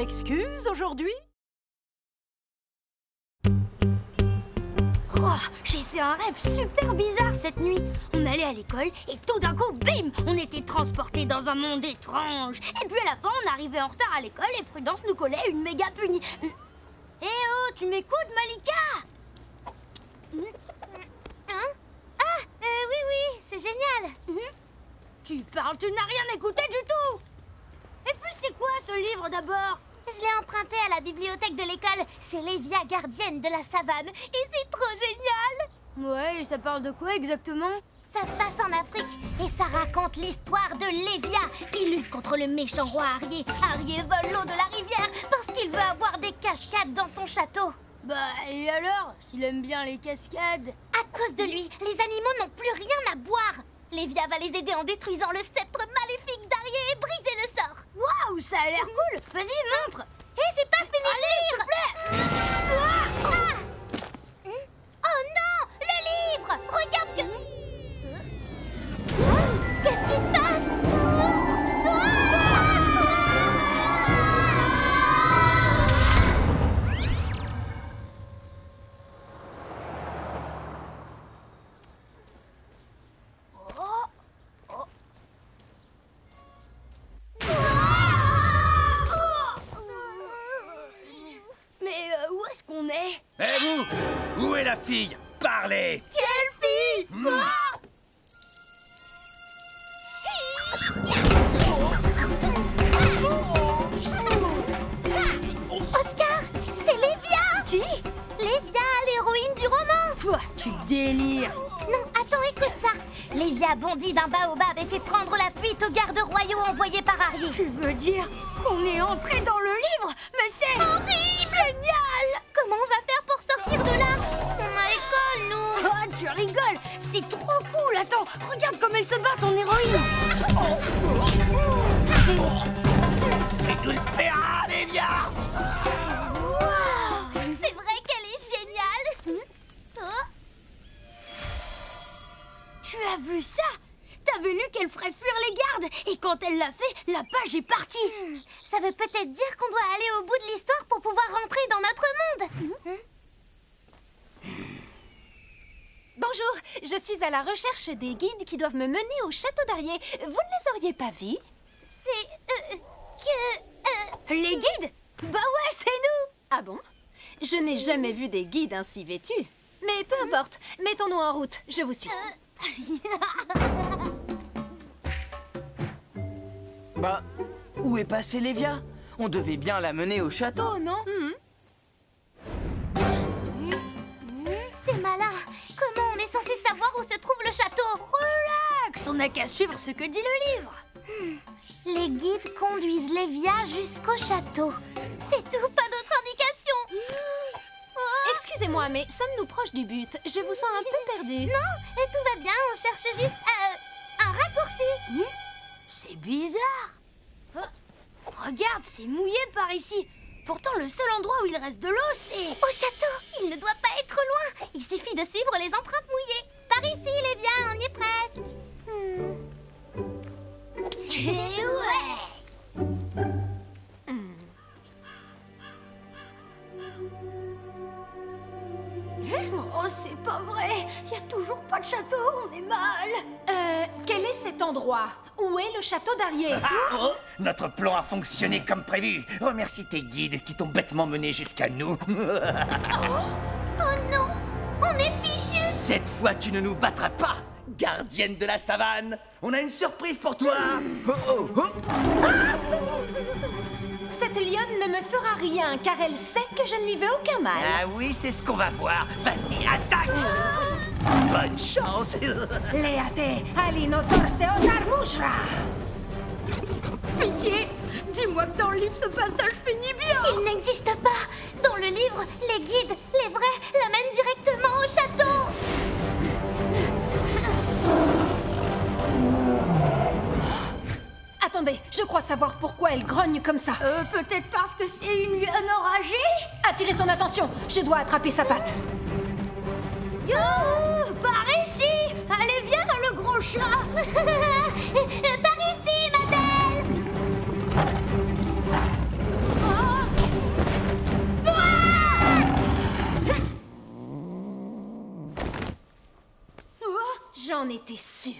excuse aujourd'hui? Oh, j'ai fait un rêve super bizarre cette nuit. On allait à l'école et tout d'un coup, bim, on était transportés dans un monde étrange. Et puis à la fin, on arrivait en retard à l'école et Prudence nous collait une méga punie. Eh oh, tu m'écoutes, Malika? Hein? Ah, oui, c'est génial. Tu parles, tu n'as rien écouté du tout. Et puis c'est quoi ce livre d'abord? Je l'ai emprunté à la bibliothèque de l'école. C'est Lévia, gardienne de la savane. Et c'est trop génial. Ouais, et ça parle de quoi exactement? Ça se passe en Afrique et ça raconte l'histoire de Lévia qui lutte contre le méchant roi Arié. Arié vole l'eau de la rivière parce qu'il veut avoir des cascades dans son château. Bah, et alors, s'il aime bien les cascades? À cause de lui, les animaux n'ont plus rien à boire. Lévia va les aider en détruisant le sceptre maléfique d'Arié et briser le sort. Waouh, ça a l'air cool. Vas-y, montre. Hé, j'ai pas fini de lire. S'il te plaît. Oh non, le livre. Regarde ce que... Qu'est-ce qui se passe? Où est-ce qu'on est? Eh vous! Où est la fille? Parlez! Quelle fille? Oscar, c'est Lévia! Qui? Lévia, l'héroïne du roman! Toi, tu délires! Non, attends, écoute ça! Lévia bondit d'un baobab et fait prendre la fuite aux gardes royaux envoyés par Arié. Tu veux dire qu'on est entré dans le livre? Mais c'est... horrible! Génial! Comment on va faire pour sortir de là? On a école, nous! Oh, tu rigoles! C'est trop cool! Attends, regarde comme elle se bat, ton héroïne! Tu nous le paieras, Lévia! Wow! C'est vrai qu'elle est géniale! Oh. Tu as vu ça? T'avais lu qu'elle ferait fuir les gardes et quand elle l'a fait, la page est partie. Ça veut peut-être dire qu'on doit aller au bout de l'histoire pour pouvoir rentrer dans notre monde. Bonjour, je suis à la recherche des guides qui doivent me mener au château d'Arié. Vous ne les auriez pas vus? C'est... Les guides? Bah ouais, c'est nous! Ah bon? Je n'ai jamais vu des guides ainsi vêtus. Mais peu importe, mettons-nous en route, je vous suis. Bah, où est passée Lévia? On devait bien la mener au château, non? C'est malin. Comment on est censé savoir où se trouve le château? Relax, on n'a qu'à suivre ce que dit le livre. Les guides conduisent Lévia jusqu'au château. C'est tout, pas d'autre indication. Excusez-moi, mais sommes-nous proches du but? Je vous sens un peu perdu. Non, et tout va bien, on cherche juste un raccourci. C'est bizarre. Oh, regarde, c'est mouillé par ici. Pourtant, le seul endroit où il reste de l'eau, c'est... Au château, il ne doit pas être loin. Il suffit de suivre les empreintes mouillées. Par ici, Lévia, on y est presque. Ouais. Oh, c'est pas vrai. Il y a toujours pas de château, on est mal. Quel est cet endroit? Où est le château d'Arié? Oh, notre plan a fonctionné comme prévu. Remercie tes guides qui t'ont bêtement mené jusqu'à nous. Oh non, on est fichus. Cette fois, tu ne nous battras pas, gardienne de la savane. On a une surprise pour toi. Oh, oh, oh. Cette lionne ne me fera rien, car elle sait que je ne lui veux aucun mal. Ah oui, c'est ce qu'on va voir. Vas-y, attaque. Bonne chance. Léate, alino torseo tarmushra. Pitié, dis-moi que dans le livre, ce passage finit bien. Il n'existe pas. Dans le livre, les guides, les vrais, l'amènent directement au château. Attendez, je crois savoir pourquoi elle grogne comme ça. Peut-être parce que c'est une lionne enragée. Attirez son attention, je dois attraper sa patte. Yo, par ici. Allez, viens, le gros chat. Par ici, ma belle. Oh, J'en étais sûre.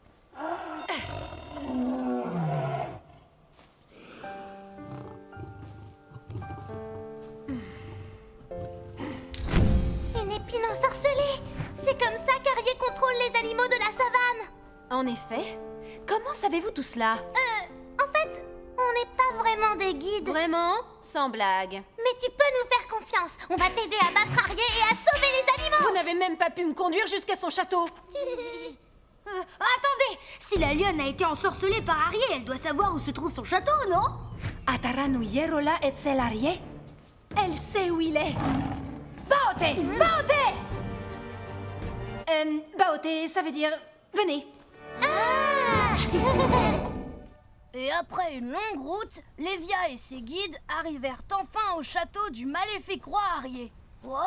Une épine ensorcelée! C'est comme ça qu'Arié contrôle les animaux de la savane! En effet. Comment savez-vous tout cela? En fait, on n'est pas vraiment des guides. Vraiment? Sans blague. Mais tu peux nous faire confiance. On va t'aider à battre Arié et à sauver les animaux! Vous n'avez même pas pu me conduire jusqu'à son château. Attendez! Si la lionne a été ensorcelée par Arié, elle doit savoir où se trouve son château, non? Ataranu Yerola Etzel Arié. Elle sait où il est. Baoté! Baoté! Baoté, ça veut dire... Venez. Et après une longue route, Lévia et ses guides arrivèrent enfin au château du maléfique roi Arié. Wow.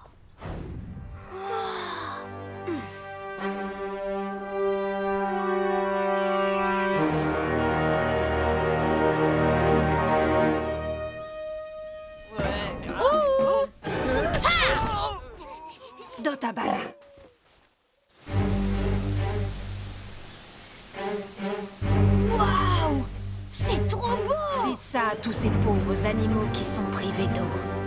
Dotabara. Waouh! C'est trop beau! Dites ça à tous ces pauvres animaux qui sont privés d'eau.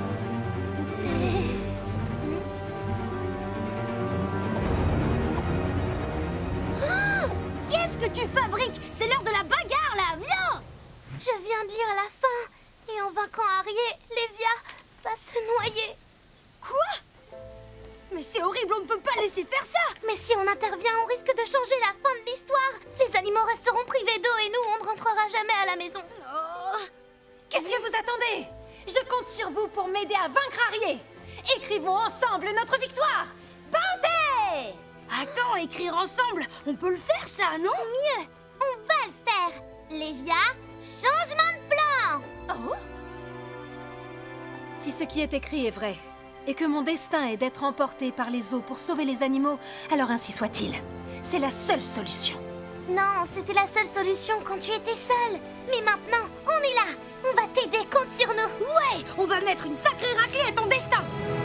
Qu'est-ce que tu fabriques? C'est l'heure de la bagarre, là! Viens! Je viens de lire la fin. Et en vainquant Arié, Lévia va se noyer. Quoi? Mais c'est horrible, on ne peut pas laisser faire ça! Mais si on intervient, on risque de changer la fin de l'histoire. Les animaux resteront privés d'eau et nous, on ne rentrera jamais à la maison. Oh. Qu'est-ce que vous attendez? Je compte sur vous pour m'aider à vaincre Arié. Écrivons ensemble notre victoire. Baoté! Attends, écrire ensemble, on peut le faire ça, non? Mieux, on va le faire. Lévia, changement de plan. Oh? Si ce qui est écrit est vrai, et que mon destin est d'être emporté par les eaux pour sauver les animaux, alors ainsi soit-il. C'est la seule solution. Non, c'était la seule solution quand tu étais seule. Mais maintenant, on est là. On va t'aider, compte sur nous. Ouais, on va mettre une sacrée raclée à ton destin!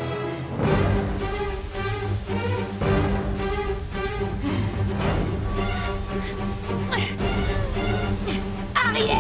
Arié!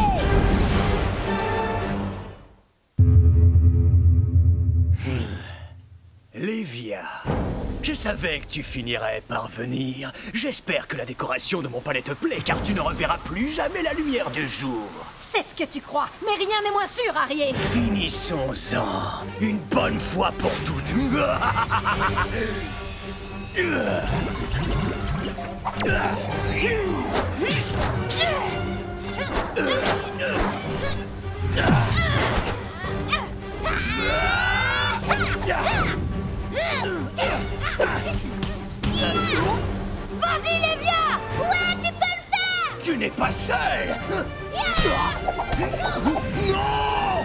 Lévia, je savais que tu finirais par venir. J'espère que la décoration de mon palais te plaît, car tu ne reverras plus jamais la lumière du jour. C'est ce que tu crois, mais rien n'est moins sûr, Arié. Finissons-en, une bonne fois pour toutes. Vas-y, Lévia! Ouais, tu peux le faire. Tu n'es pas seul. Non!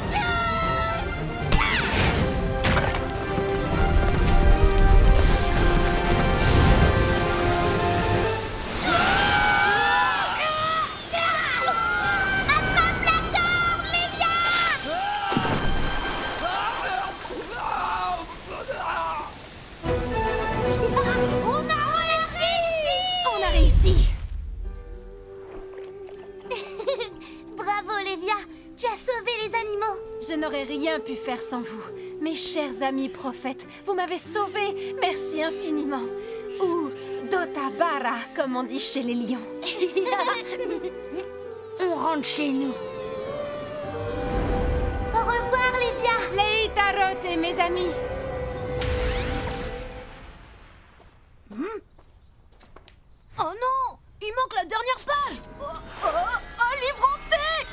Attrape la corde, Lévia. On a réussi. On a réussi. Bravo, Lévia. Tu as sauvé les animaux. Je n'aurais rien pu faire sans vous. Mes chers amis prophètes, vous m'avez sauvé. Merci infiniment. Ou Dotabara, comme on dit chez les lions. On rentre chez nous. Au revoir, Lévia. Leitarot et mes amis. Oh non! Il manque la dernière page! Un livre hanté!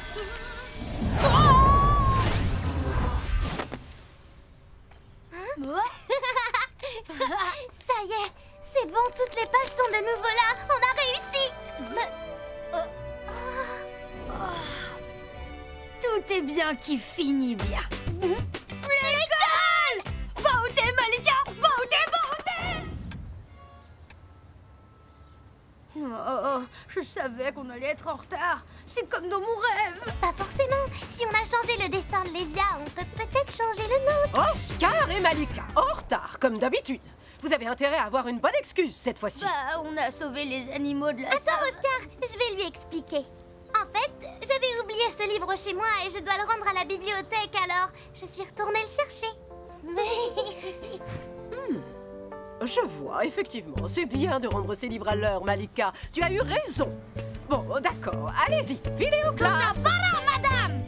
Ça y est, c'est bon, toutes les pages sont de nouveau là. On a réussi. Tout est bien qui finit bien. L'école! Baoté, Malika! Baoté, Baoté! Oh, je savais qu'on allait être en retard. C'est comme dans mon rêve. Pas forcément. Si on a changé le destin de Lévia, on peut peut-être changer le nôtre. Oscar et Malika, en retard, comme d'habitude. Vous avez intérêt à avoir une bonne excuse cette fois-ci. Bah, on a sauvé les animaux de la Attends, savane. Oscar, je vais lui expliquer. En fait, j'avais oublié ce livre chez moi et je dois le rendre à la bibliothèque, alors je suis retournée le chercher. Je vois, effectivement. C'est bien de rendre ces livres à l'heure, Malika. Tu as eu raison. Bon, d'accord. Allez-y, filez aux classes. Madame!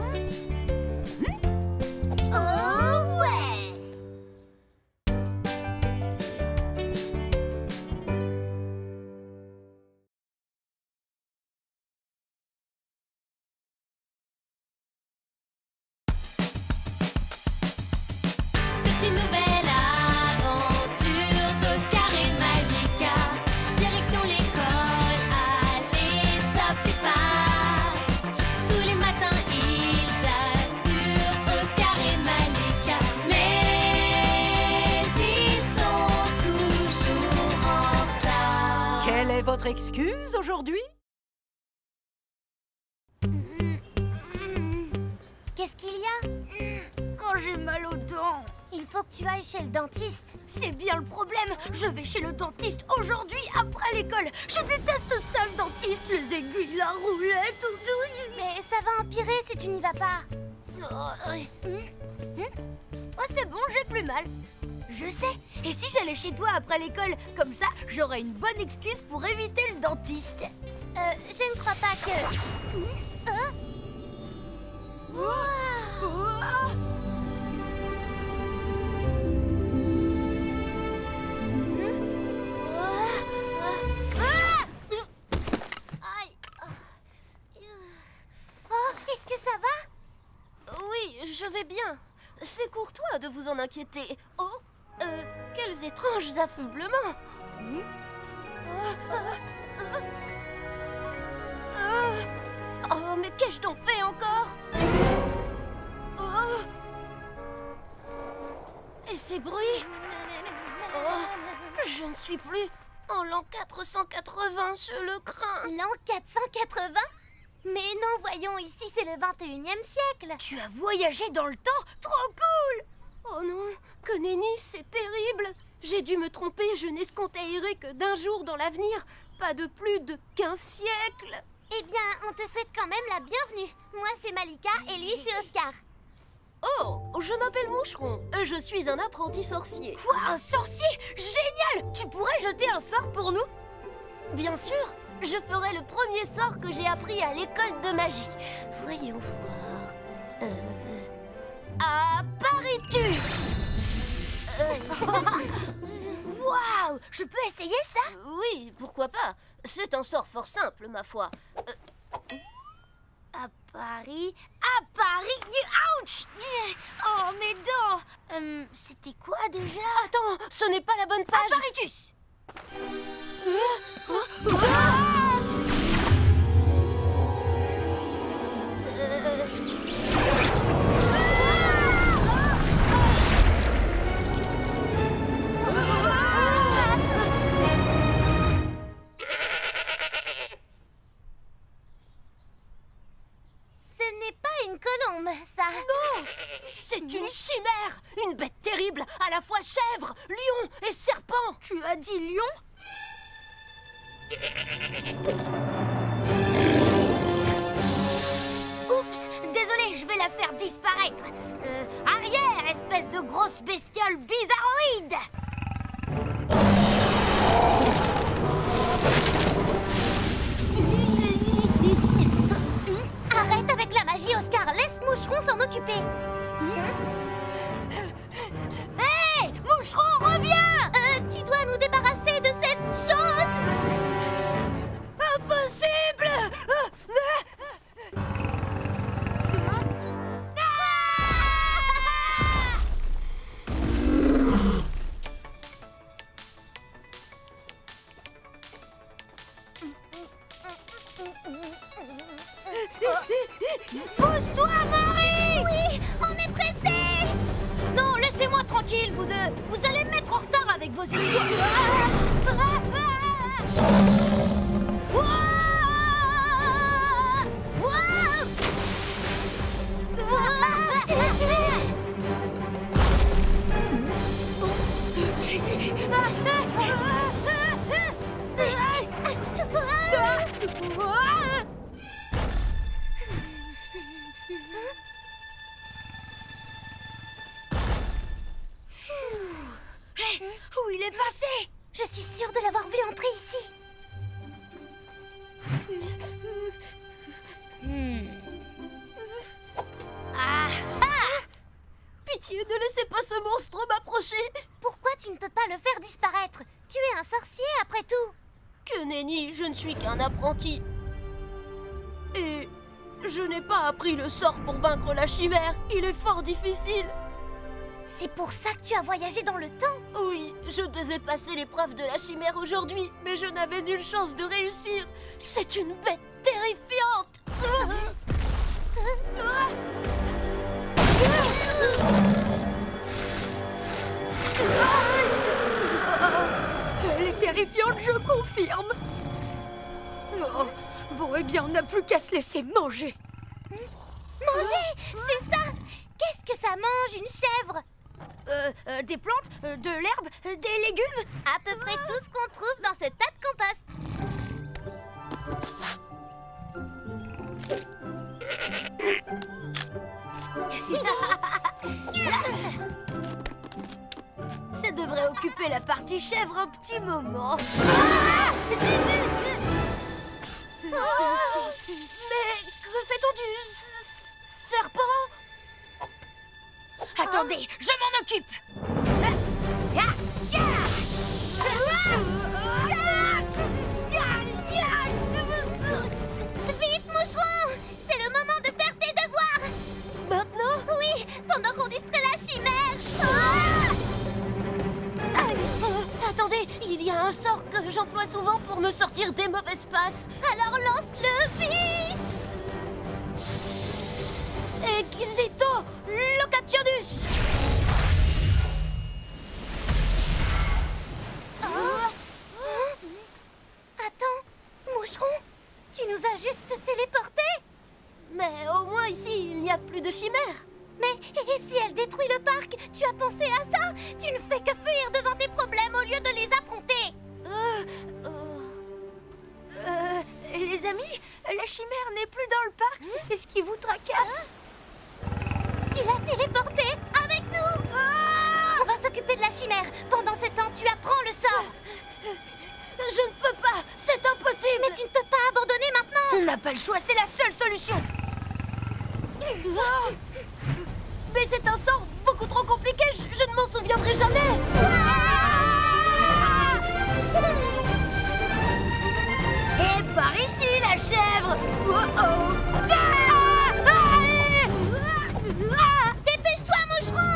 Oh ouais! C'est une nouvelle aventure d'Oscar et Malika. Direction l'école, allez, top départ. Tous les matins, ils assurent Oscar et Malika. Mais ils sont toujours en retard. Quelle est votre excuse aujourd'hui? Qu'est-ce qu'il y a? Quand j'ai mal aux dents. Il faut que tu ailles chez le dentiste. C'est bien le problème. Je vais chez le dentiste aujourd'hui après l'école. Je déteste ça, le dentiste. Les aiguilles, la roulette. Mais ça va empirer si tu n'y vas pas. Oh, c'est bon, j'ai plus mal. Je sais. Et si j'allais chez toi après l'école, comme ça, j'aurais une bonne excuse pour éviter le dentiste. Je ne crois pas que... Oh, est-ce que ça va? Oui, je vais bien. C'est courtois de vous en inquiéter. Oh, quels étranges affaiblements. Oh, mais qu'ai-je donc fait encore? Oh. Et ces bruits? Oh, je ne suis plus en l'an 480 sur le crin. L'an 480? Mais non, voyons, ici c'est le 21e siècle. Tu as voyagé dans le temps? Trop cool! Oh non, que nenni, c'est terrible. J'ai dû me tromper, je n'escomptais errer que d'un jour dans l'avenir, pas de plus de 15 siècles. Eh bien, on te souhaite quand même la bienvenue. Moi, c'est Malika et lui, c'est Oscar. Oh, je m'appelle Moucheron, je suis un apprenti sorcier. Quoi, un sorcier? Génial! Tu pourrais jeter un sort pour nous? Bien sûr, je ferai le premier sort que j'ai appris à l'école de magie. Voyons voir... Apparitus. Waouh! Je peux essayer ça? Oui, pourquoi pas. C'est un sort fort simple, ma foi. À Paris... Ouch! Oh, mes dents! C'était quoi déjà? Attends, ce n'est pas la bonne page. Apparitus! Ce n'est pas une colombe, ça. Non, c'est une chimère, une bête terrible, à la fois chèvre, lion et serpent. Tu as dit lion? Oups! Désolé, je vais la faire disparaître. Arrière, espèce de grosse bestiole bizarroïde! Arrête avec la magie, Oscar. Laisse Moucheron s'en occuper. Hé! Moucheron, reviens! Tu dois nous débarrasser de cette chose. Impossible. Pousse-toi, Maurice! Oui, on est pressés. Non, laissez-moi tranquille, vous deux. Vous allez me mettre en retard avec vos histoires. Où il est passé? Je suis sûre de l'avoir vu entrer ici. Pitié, ne laissez pas ce monstre m'approcher. Pourquoi tu ne peux pas le faire disparaître? Tu es un sorcier après tout. Que nenni, je ne suis qu'un apprenti. Et je n'ai pas appris le sort pour vaincre la chimère. Il est fort difficile. C'est pour ça que tu as voyagé dans le temps? Oui, je devais passer l'épreuve de la chimère aujourd'hui, mais je n'avais nulle chance de réussir. C'est une bête terrifiante. Elle est terrifiante, je confirme. Oh, bon, eh bien, on n'a plus qu'à se laisser manger. Manger, c'est ça. Qu'est-ce que ça mange, une chèvre? Des plantes, de l'herbe, des légumes. À peu près tout ce qu'on trouve dans ce tas de compost. Ça devrait occuper la partie chèvre un petit moment. Mais que fait-on du serpent? Attendez, je m'en occupe. Vite, moucheron! C'est le moment de faire tes devoirs! Maintenant? Oui, pendant qu'on distrait la chimère! Attendez, il y a un sort que j'emploie souvent pour me sortir des mauvaises passes. Alors lance-le vite! Exito Locationus! Attends, moucheron, tu nous as juste téléportés? Mais au moins ici, il n'y a plus de chimère. Mais et si elle détruit le parc? Tu as pensé à ça? Tu ne fais que fuir devant tes problèmes au lieu de les affronter! Les amis, la chimère n'est plus dans le parc, c'est ce qui vous tracasse. Tu l'as téléporté avec nous! On va s'occuper de la chimère. Pendant ce temps, tu apprends le sort. Je ne peux pas, c'est impossible. Mais tu ne peux pas abandonner maintenant. On n'a pas le choix, c'est la seule solution. Mais c'est un sort beaucoup trop compliqué, je ne m'en souviendrai jamais. Et par ici, la chèvre. Dépêche-toi, moucheron.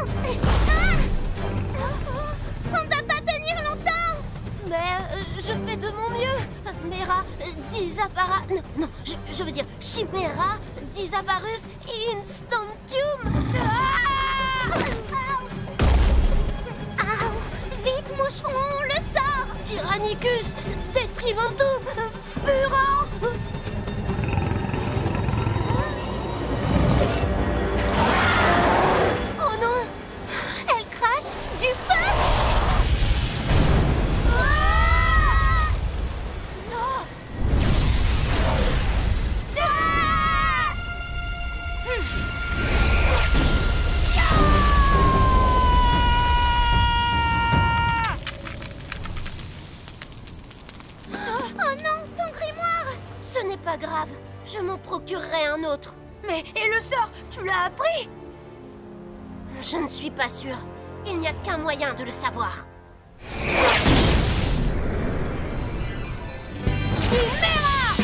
On ne va pas tenir longtemps. Mais je fais de mon mieux. Mera, Disapara... Non, je veux dire Chimera, Disaparus, Instantium. Vite, moucheron, le sort. Tyrannicus, Detrimentum, Furor. Oh non, Elle crache du feu. Oh non, ton grimoire! Ce n'est pas grave, je m'en procurerai un autre. Mais et le sort, tu l'as appris? Je ne suis pas sûre. Il n'y a qu'un moyen de le savoir. Chimera!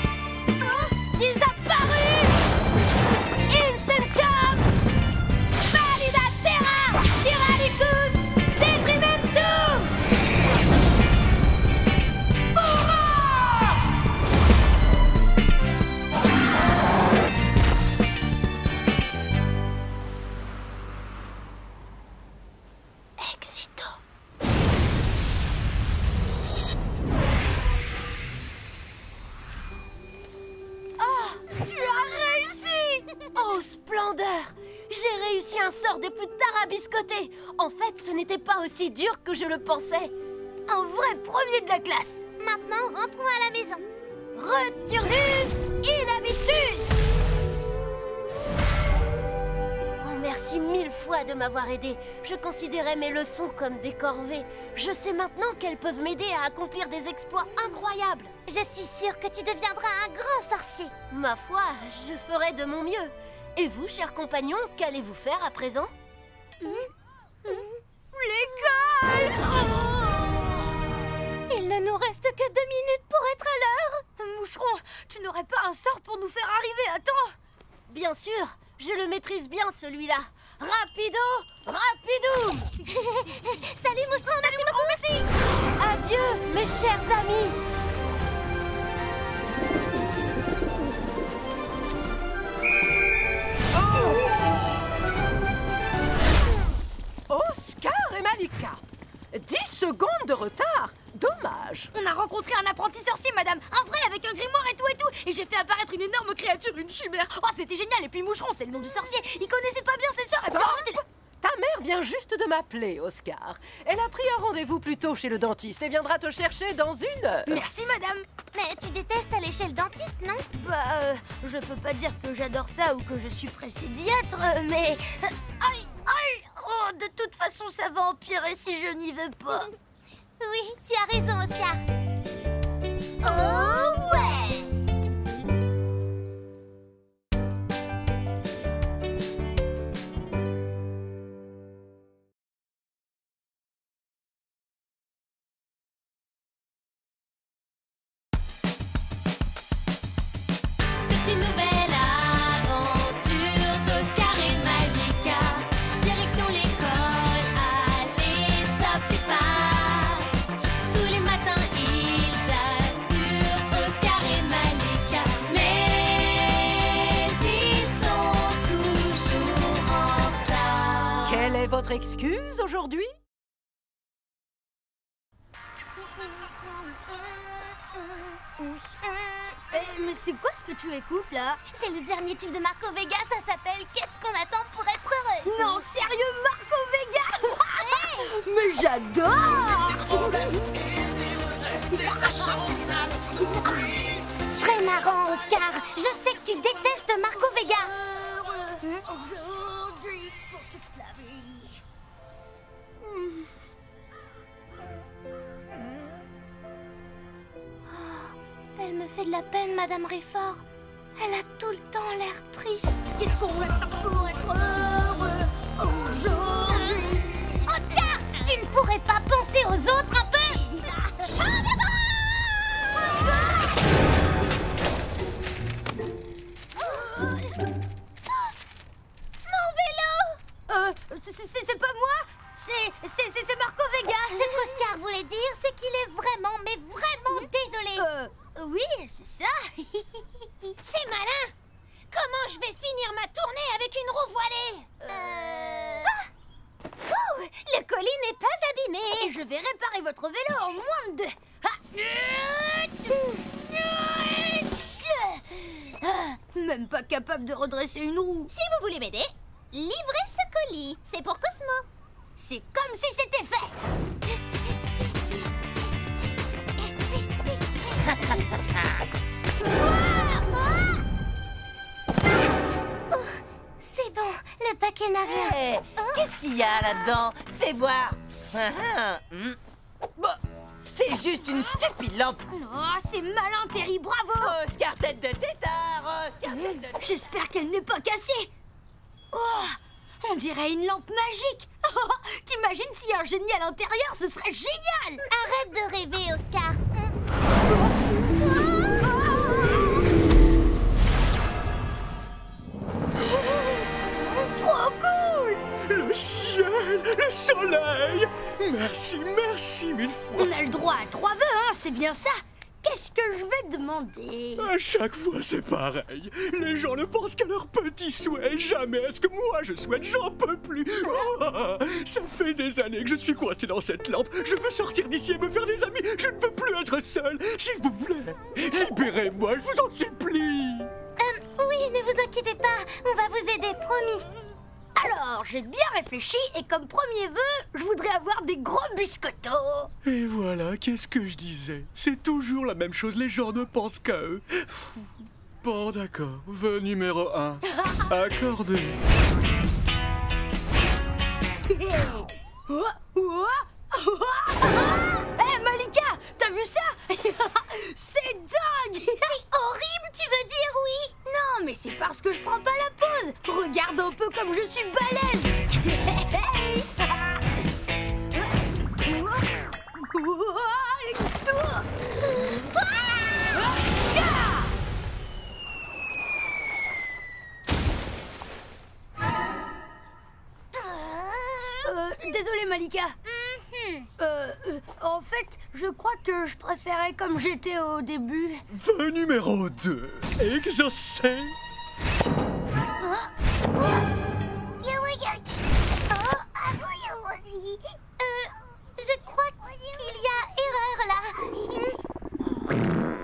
Disapparu! Instantium! Valida Terra! Tyrannicus! Detrimentum! Furor! Exito. Tu as réussi! Oh, splendeur! J'ai réussi un sort des plus tarabiscotés. En fait, ce n'était pas aussi dur que je le pensais. Un vrai premier de la classe. Maintenant, rentrons à la maison. Returnus inhabitus! Oh, merci 1000 fois de m'avoir aidé. Je considérais mes leçons comme des corvées. Je sais maintenant qu'elles peuvent m'aider à accomplir des exploits incroyables. Je suis sûre que tu deviendras un grand sorcier. Ma foi, je ferai de mon mieux. Et vous, chers compagnons, qu'allez-vous faire à présent? L'école. Il ne nous reste que 2 minutes pour être à l'heure. Moucheron, tu n'aurais pas un sort pour nous faire arriver à temps? Bien sûr, je le maîtrise bien celui-là. Rapido, rapido! Salut Moucheron, merci beaucoup, merci. Adieu, mes chers amis. Oscar et Malika, 10 secondes de retard. Dommage. On a rencontré un apprenti sorcier, madame. Un vrai avec un grimoire et tout. Et j'ai fait apparaître une énorme créature, une chimère. Oh, c'était génial. Et puis Moucheron, c'est le nom du sorcier. Il connaissait pas bien ses sœurs. Et puis ensuite, Ta mère vient juste de m'appeler, Oscar. Elle a pris un rendez-vous plus tôt chez le dentiste et viendra te chercher dans 1 heure. Merci, madame. Mais tu détestes aller chez le dentiste, non? Bah, je peux pas dire que j'adore ça ou que je suis pressée d'y être, mais... Aïe, aïe. Oh, de toute façon, ça va empirer si je n'y vais pas. Oui, tu as raison, Oscar. Oh, ouais. C'est une nouvelle aventure d'Oscar et Malika. Direction l'école, allez, top départ. Tous les matins, ils assurent Oscar et Malika. Mais ils sont toujours en retard. Quelle est votre excuse aujourd'hui? Mais c'est quoi ce que tu écoutes, là? C'est le dernier tube de Marco Vega, ça s'appelle Qu'est-ce qu'on attend pour être heureux? Non, sérieux, Marco Vega. Mais j'adore. Très marrant, Oscar. Je sais que tu détestes Marco Vega. Aujourd'hui, pour toute la vie. Elle me fait de la peine, Madame Réfort. Elle a tout le temps l'air triste. Qu'est-ce qu'on va faire pour être heureux aujourd'hui? Oscar, tu ne pourrais pas penser aux autres un peu? C'est pas moi. C'est Marco Vega. Ce qu'Oscar voulait dire, c'est qu'il est vraiment, mais vraiment désolé. Oui, c'est ça. C'est malin. Comment je vais finir ma tournée avec une roue voilée? Le colis n'est pas abîmé. Et je vais réparer votre vélo en moins de 2. Même pas capable de redresser une roue. Si vous voulez m'aider, livrez ce colis. C'est pour Cosmo. C'est comme si c'était fait. C'est bon, le paquet n'a rien. Hé, qu'est-ce qu'il y a là-dedans? Fais voir. Bah, c'est juste une stupide lampe. Oh, c'est malin, Terry, bravo. Oscar tête de tétard, Oscar tête de... J'espère qu'elle n'est pas cassée. Oh, on dirait une lampe magique. T'imagines s'il y a un génie à l'intérieur, ce serait génial. Arrête de rêver, Oscar. Trop cool. Le ciel, le soleil. Merci, merci 1000 fois. On a le droit à 3 vœux, hein, c'est bien ça. Qu'est-ce que je vais demander? À chaque fois, c'est pareil. Les gens ne pensent qu'à leurs petits souhaits. Jamais est-ce que moi, je souhaite, j'en peux plus. Oh, ça fait des années que je suis coincé dans cette lampe. Je veux sortir d'ici et me faire des amis. Je ne veux plus être seul. S'il vous plaît, libérez-moi, je vous en supplie. Oui, ne vous inquiétez pas, on va vous aider, promis. Alors, j'ai bien réfléchi et comme premier vœu, je voudrais avoir des gros biscottos. Et voilà, qu'est-ce que je disais? C'est toujours la même chose, les gens ne pensent qu'à eux. Bon, d'accord. Vœu numéro 1. Accordé. Hé, Malika, t'as vu ça? C'est dingue! C'est horrible, tu veux dire, oui? Non, mais c'est parce que je prends pas la pause. Regarde un peu comme je suis balèze. Désolée, Malika. En fait, je crois que je préférais comme j'étais au début. Vœu numéro 2. Exaucé. Je crois qu'il y a erreur là.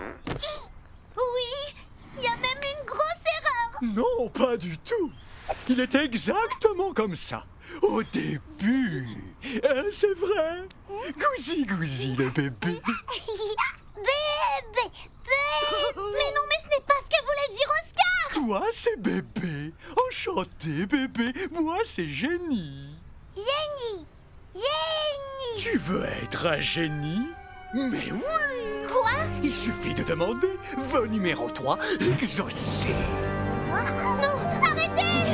Oui, il y a même une grosse erreur. Non, pas du tout. Il était exactement comme ça. Au début. C'est vrai. Gousi, gousi, le bébé. Bébé. Mais non, mais ce n'est pas ce que voulait dire Oscar. Toi, c'est bébé. Enchanté, bébé. Moi, c'est génie. Yenny. Yenny. Tu veux être un génie? Mais oui. Quoi? Il suffit de demander. Vœu numéro 3, exaucé. Non, arrêtez.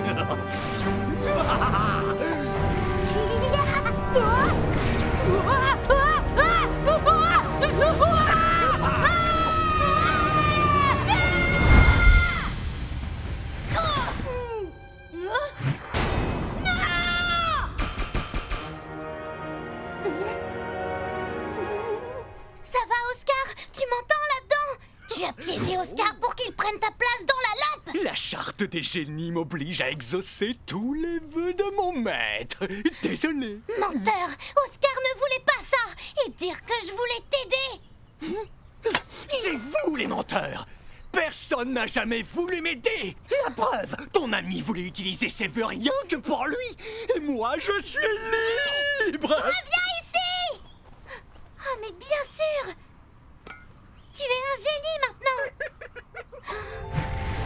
Ça va, Oscar? Tu m'entends là-dedans? Tu as piégé Oscar pour qu'il prenne ta place dans la lampe. La charte des génies m'oblige à exaucer tous les vœux de mon maître. Désolé. Menteur! Oscar ne voulait pas ça! Et dire que je voulais t'aider! C'est vous les menteurs. Personne n'a jamais voulu m'aider. La preuve, ton ami voulait utiliser ses vœux rien que pour lui. Et moi, je suis libre. Reviens ici! Oh, mais bien sûr! Tu es un génie maintenant!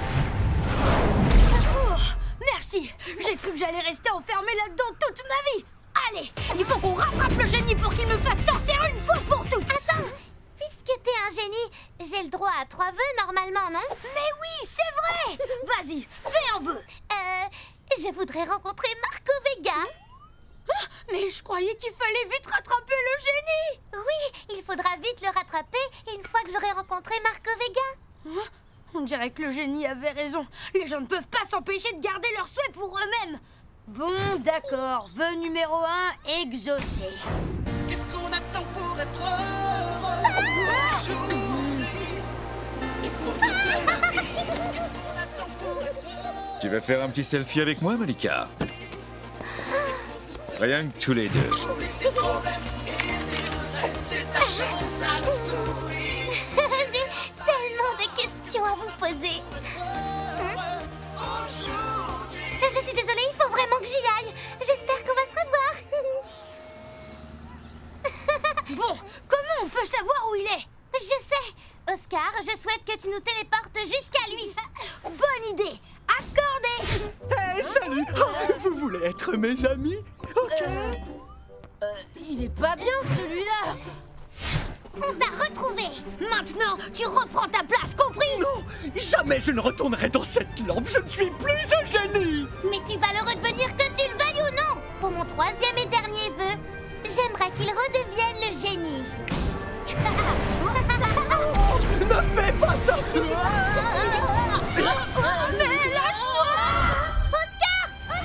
Oh, merci. J'ai cru que j'allais rester enfermée là-dedans toute ma vie. Allez, il faut qu'on rattrape le génie pour qu'il me fasse sortir une fois pour toutes. Attends! Puisque t'es un génie, j'ai le droit à 3 vœux normalement, non? Mais oui, c'est vrai. Vas-y, fais un vœu. Je voudrais rencontrer Marco Vega. Ah, mais je croyais qu'il fallait vite rattraper le génie. Oui, il faudra vite le rattraper une fois que j'aurai rencontré Marco Vega. Hein? On dirait que le génie avait raison. Les gens ne peuvent pas s'empêcher de garder leurs souhaits pour eux-mêmes. Bon, d'accord. Vœu numéro 1, exaucé. Qu'est-ce qu'on attend pour être heureux aujourd'hui et pour toute la vie? Qu'est-ce qu'on attend pour être heureux? Tu vas faire un petit selfie avec moi, Malika? Rien que tous les deux. Oublie tes problèmes et tes regrets, c'est ta chance à nous sourire. J'ai tellement de questions à vous poser. Je suis désolée, il faut vraiment que j'y aille. J'espère qu'on va se revoir. Bon, comment on peut savoir où il est? Je sais. Oscar, je souhaite que tu nous téléportes jusqu'à lui. Bonne idée. Accordé. Hey, salut. Ah, vous voulez être mes amis? Ok. Il est pas bien celui-là. On t'a retrouvé. Maintenant, tu reprends ta place, compris? Non, jamais je ne retournerai dans cette lampe. Je ne suis plus un génie. Mais tu vas le redevenir que tu le veuilles ou non. Pour mon 3e et dernier vœu, j'aimerais qu'il redevienne le génie. Ne fais pas ça. Mais lâche-moi! Oscar!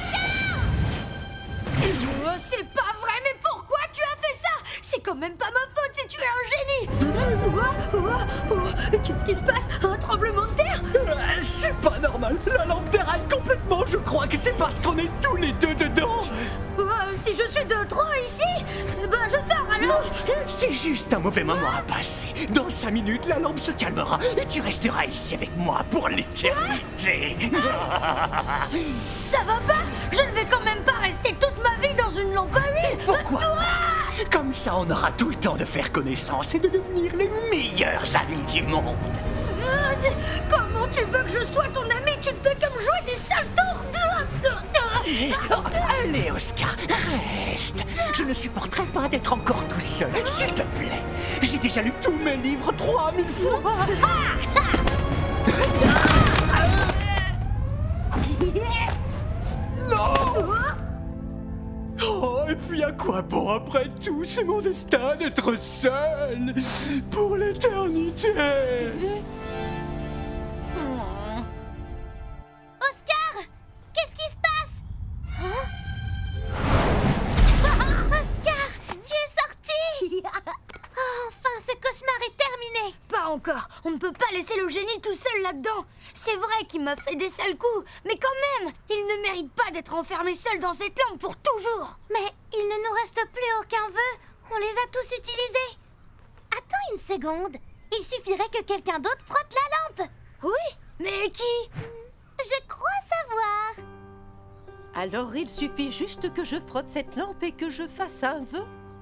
Oscar! C'est pas vrai, mais pourquoi tu as fait ça? C'est quand même pas ma faute si tu es un génie! Qu'est-ce qui se passe? Un tremblement de terre? C'est pas normal. La lampe déraille complètement. Je crois que c'est parce qu'on est tous les deux dedans. Si je suis de trop ici, ben je sors alors. C'est juste un mauvais moment à passer. Dans 5 minutes, la lampe se calmera et tu resteras ici avec moi pour l'éternité. Ça va pas? Je ne vais quand même pas rester toute ma vie dans une lampe à huile. Pourquoi? Comme ça, on aura tout le temps de faire connaissance et de devenir les meilleurs amis du monde. Comment tu veux que je sois ton ami? Tu ne fais que me jouer des sales tours. Allez, Oscar, reste. Je ne supporterai pas d'être encore tout seul, s'il te plaît. J'ai déjà lu tous mes livres 3000 fois. Non! Oh, et puis à quoi bon après tout? C'est mon destin d'être seul pour l'éternité. Oscar! Qu'est-ce qui se passe? Hein? Oscar! Tu es sorti! Oh, enfin, ce cauchemar est terminé! Pas encore. On ne peut pas laisser le génie tout seul là-dedans. C'est vrai qu'il m'a fait des sales coups, mais quand même, il ne mérite pas d'être enfermé seul dans cette lampe pour toujours. Mais il ne nous reste plus aucun vœu. On les a tous utilisés. Attends une seconde. Il suffirait que quelqu'un d'autre frotte la lampe. Oui, mais qui? Je crois savoir. Alors il suffit juste que je frotte cette lampe et que je fasse un vœu.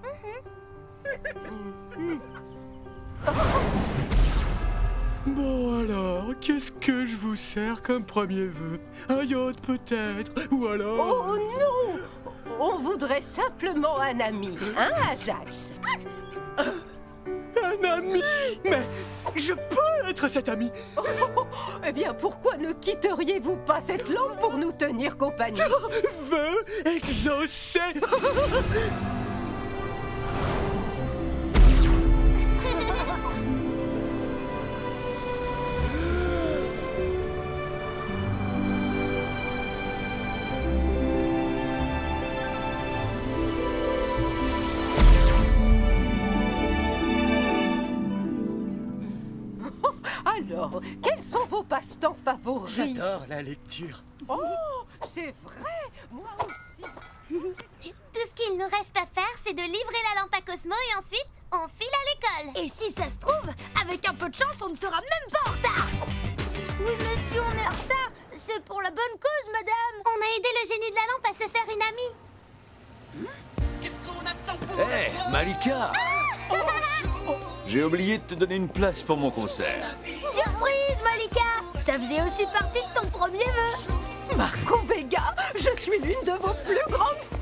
Bon alors, qu'est-ce que je vous sers comme premier vœu? Un yacht peut-être? Ou alors... Oh non! On voudrait simplement un ami, hein, Ajax? Un ami? Mais je peux être cet ami? Eh bien, pourquoi ne quitteriez-vous pas cette lampe pour nous tenir compagnie? Vœu exaucé. Alors, quels sont vos passe-temps favoris? J'adore la lecture. Oh, c'est vrai, moi aussi. Tout ce qu'il nous reste à faire, c'est de livrer la lampe à Cosmo et ensuite, on file à l'école. Et si ça se trouve, avec un peu de chance, on ne sera même pas en retard. Oui, monsieur, on est en retard. C'est pour la bonne cause, madame. On a aidé le génie de la lampe à se faire une amie. Qu'est-ce qu'on attend pour Hé, être Malika! J'ai oublié de te donner une place pour mon concert. Surprise, Malika. Ça faisait aussi partie de ton premier vœu. Marco Vega, je suis l'une de vos plus grandes